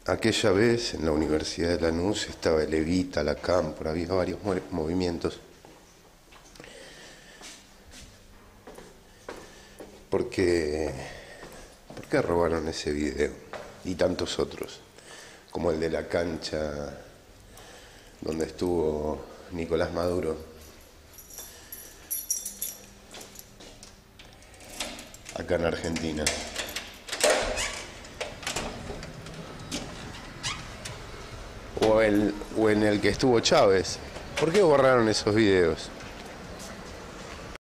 aquella vez en la Universidad de Lanús estaba el Evita, la Cámpora, había varios movimientos. ¿Por qué robaron ese video? Y tantos otros, como el de la cancha donde estuvo Nicolás Maduro. Acá en Argentina. O en el que estuvo Chávez. ¿Por qué borraron esos videos?